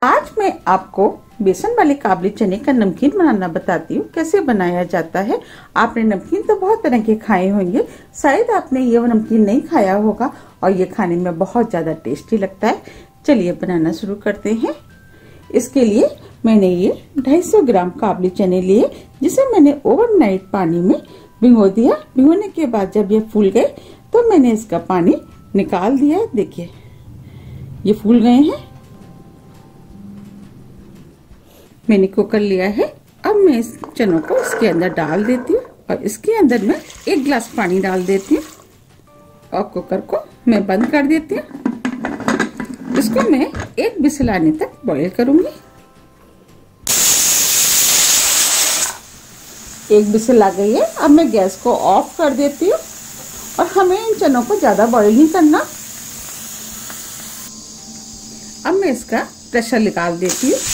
आज मैं आपको बेसन वाले काबली चने का नमकीन बनाना बताती हूँ कैसे बनाया जाता है। आपने नमकीन तो बहुत तरह के खाए होंगे, शायद आपने ये नमकीन नहीं खाया होगा और ये खाने में बहुत ज़्यादा टेस्टी लगता है। चलिए बनाना शुरू करते हैं। इसके लिए मैंने ये 250 ग्राम काबली चने लिए, जिसे मैंने ओवरनाइट पानी में भिगो दिया। भिगोने के बाद जब ये फूल गए तो मैंने इसका पानी निकाल दिया। देखिए ये फूल गए हैं। मैंने कुकर लिया है। अब मैं इस चनों को इसके अंदर डाल देती हूँ और इसके अंदर मैं 1 गिलास पानी डाल देती हूँ और कुकर को मैं बंद कर देती हूँ। इसको मैं 1 विसल आने तक बॉईल करूंगी। 1 विसल आ गई है। अब मैं गैस को ऑफ कर देती हूँ और हमें इन चनों को ज्यादा बॉईल नहीं करना। अब मैं इसका प्रेशर निकाल देती हूँ।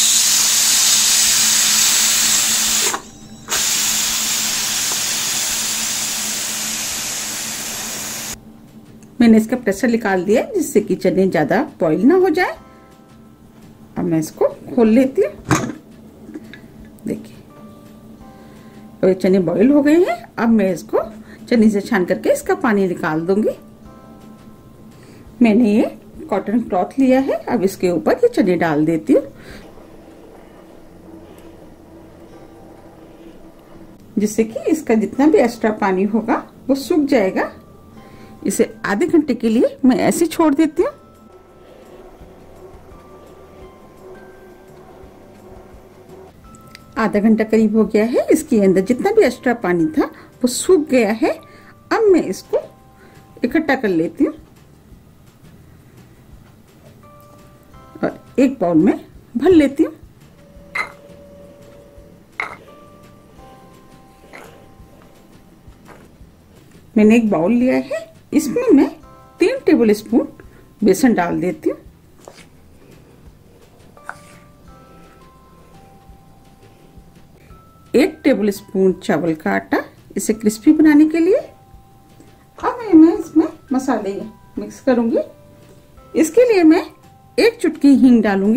मैंने इसका प्रेशर निकाल दिया जिससे कि चने ज्यादा बॉईल ना हो जाए। अब मैं इसको खोल लेती हूँ। देखिए तो ये चने बॉईल हो गए हैं। अब मैं इसको चने से छान करके इसका पानी निकाल दूंगी। मैंने ये कॉटन क्लॉथ लिया है। अब इसके ऊपर ये चने डाल देती हूँ, जिससे कि इसका जितना भी एक्स्ट्रा पानी होगा वो सूख जाएगा। इसे आधे घंटे के लिए मैं ऐसे छोड़ देती हूँ। आधा घंटा करीब हो गया है। इसके अंदर जितना भी एक्स्ट्रा पानी था वो सूख गया है। अब मैं इसको इकट्ठा कर लेती हूँ और एक बाउल में भर लेती हूँ। मैंने एक बाउल लिया है। इसमें मैं 3 टेबल स्पून बेसन डाल देती हूँ। एक टेबल स्पून चावल का आटा, इसे क्रिस्पी बनाने के लिए। अब मैं इसमें मसाले मिक्स करूंगी। इसके लिए मैं 1 चुटकी हींग डालूंगी,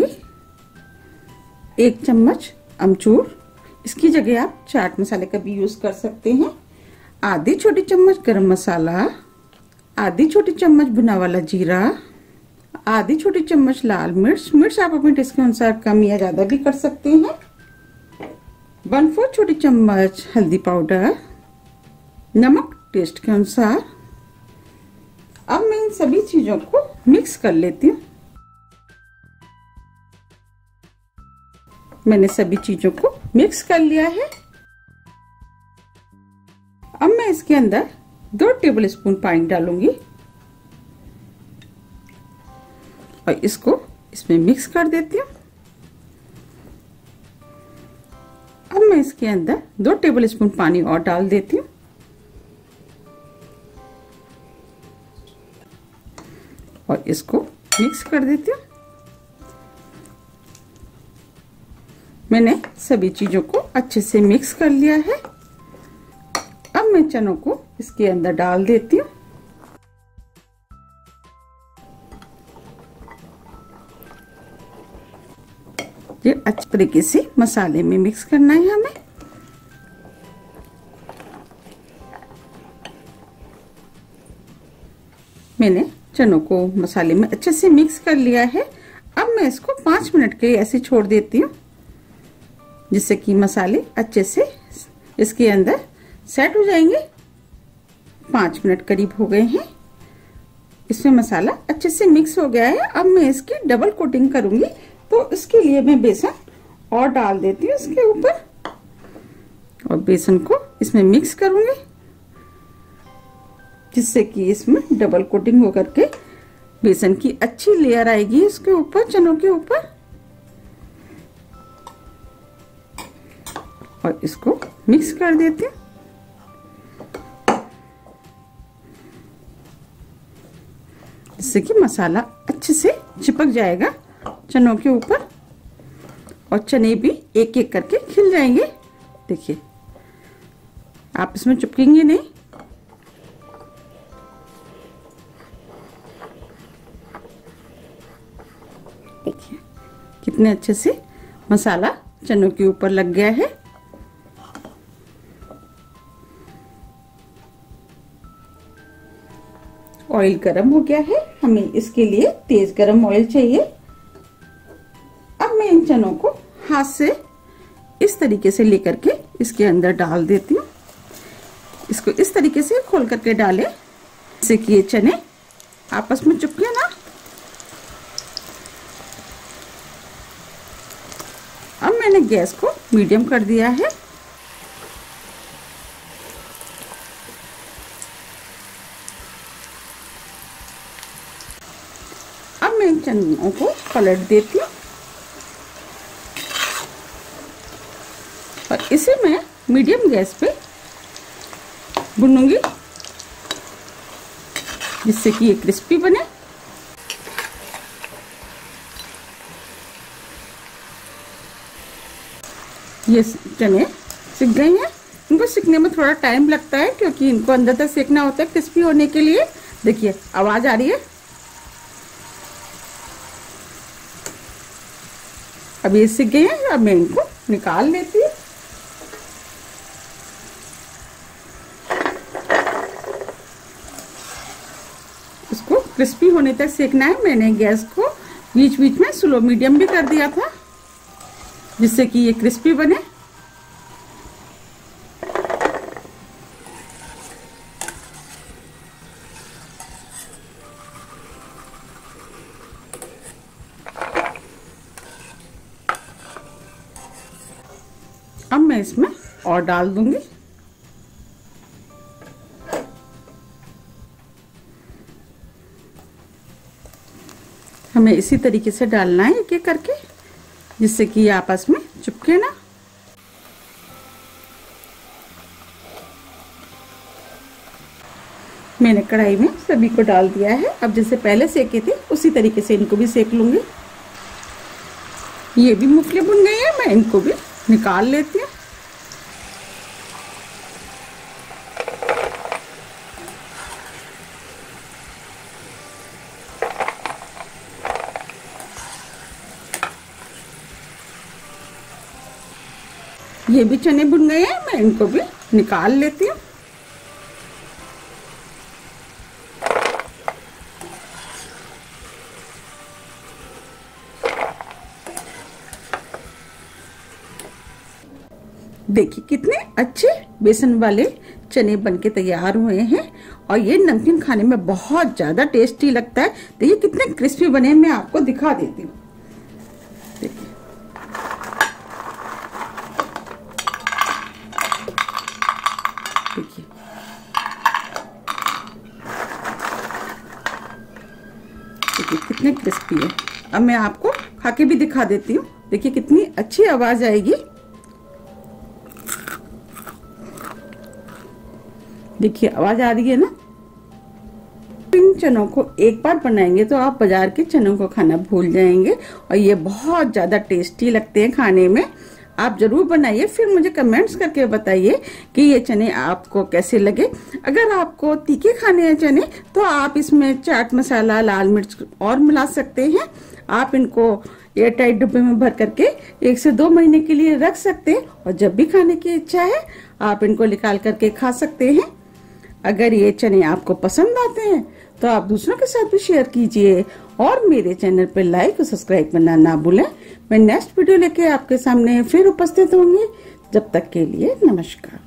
1 चम्मच अमचूर, इसकी जगह आप चाट मसाले का भी यूज कर सकते हैं, आधी छोटी चम्मच गरम मसाला, आधी छोटी चम्मच भुना वाला जीरा, आधी छोटी चम्मच लाल मिर्च। मिर्च आप अपने टेस्ट के अनुसार कम या ज्यादा भी कर सकते हैं। 1/4 छोटी चम्मच हल्दी पाउडर, नमक टेस्ट के अनुसार। अब मैं इन सभी चीजों को मिक्स कर लेती हूँ। मैंने सभी चीजों को मिक्स कर लिया है। अब मैं इसके अंदर 2 टेबल स्पून पानी डालूंगी और इसको इसमें मिक्स कर देती हूँ। अब मैं इसके अंदर 2 टेबल स्पून पानी और डाल देती हूँ और इसको मिक्स कर देती हूँ। मैंने सभी चीजों को अच्छे से मिक्स कर लिया है। अब मैं चनों को इसके अंदर डाल देती हूँ। ये अच्छे तरीके से मसाले में मिक्स करना है हमें। मैंने चनों को मसाले में अच्छे से मिक्स कर लिया है। अब मैं इसको 5 मिनट के लिए ऐसे छोड़ देती हूँ, जिससे कि मसाले अच्छे से इसके अंदर सेट हो जाएंगे। 5 मिनट करीब हो गए हैं। इसमें मसाला अच्छे से मिक्स हो गया है। अब मैं इसकी डबल कोटिंग करूंगी, तो इसके लिए मैं बेसन और डाल देती हूँ इसके ऊपर और बेसन को इसमें मिक्स करूंगी, जिससे कि इसमें डबल कोटिंग होकर के बेसन की अच्छी लेयर आएगी इसके ऊपर, चनों के ऊपर। और इसको मिक्स कर देती हूँ, जिससे कि मसाला अच्छे से चिपक जाएगा चनों के ऊपर और चने भी एक एक करके खिल जाएंगे। देखिए आप इसमें चिपकेंगे नहीं। देखिए कितने अच्छे से मसाला चनों के ऊपर लग गया है। ऑयल गरम हो गया है, हमें इसके लिए तेज गरम ऑयल चाहिए। अब मैं इन चनों को हाथ से इस तरीके से लेकर के इसके अंदर डाल देती हूँ। इसको इस तरीके से खोल करके डालें जिससे कि ये चने आपस में चिपके ना। अब मैंने गैस को मीडियम कर दिया है। अब मैं इन चनों को पलट देती हूँ और इसे मैं मीडियम गैस पे भूनूंगी जिससे कि ये क्रिस्पी बने। ये चने सिक गए हैं। इनको सिकने में थोड़ा टाइम लगता है क्योंकि इनको अंदर तक सेकना होता है क्रिस्पी होने के लिए। देखिए आवाज आ रही है। अब ये सिक गए हैं, अब मैं इनको निकाल लेती हूँ। इसको क्रिस्पी होने तक सेकना है। मैंने गैस को बीच बीच में स्लो मीडियम भी कर दिया था जिससे कि ये क्रिस्पी बने। अब मैं इसमें और डाल दूंगी। हमें इसी तरीके से डालना है एक एक करके जिससे कि ये आपस में चिपके ना। मैंने कढ़ाई में सभी को डाल दिया है। अब जैसे पहले सेके थे उसी तरीके से इनको भी सेक लूंगी। ये भी मूंगफली भुन गई है, मैं इनको भी निकाल लेती हूँ। ये भी चने भुन गए हैं, मैं इनको भी निकाल लेती हूँ। देखिए कितने अच्छे बेसन वाले चने बनके तैयार हुए हैं और ये नमकीन खाने में बहुत ज्यादा टेस्टी लगता है। देखिए कितने क्रिस्पी बने, मैं आपको दिखा देती हूँ। देखिए देखिए देखिए कितने क्रिस्पी है। अब मैं आपको खा के भी दिखा देती हूँ। देखिए कितनी अच्छी आवाज आएगी। देखिए आवाज आ रही है ना। इन चनों को एक बार बनाएंगे तो आप बाजार के चनों को खाना भूल जाएंगे और ये बहुत ज्यादा टेस्टी लगते हैं खाने में। आप जरूर बनाइए, फिर मुझे कमेंट्स करके बताइए कि ये चने आपको कैसे लगे। अगर आपको तीखे खाने हैं चने तो आप इसमें चाट मसाला, लाल मिर्च और मिला सकते हैं। आप इनको एयरटाइट डिब्बे में भर करके 1 से 2 महीने के लिए रख सकते हैं और जब भी खाने की इच्छा है आप इनको निकाल करके खा सकते हैं। अगर ये चने आपको पसंद आते हैं तो आप दूसरों के साथ भी शेयर कीजिए और मेरे चैनल पर लाइक और सब्सक्राइब करना ना भूलें। मैं नेक्स्ट वीडियो लेके आपके सामने फिर उपस्थित होंगी। जब तक के लिए नमस्कार।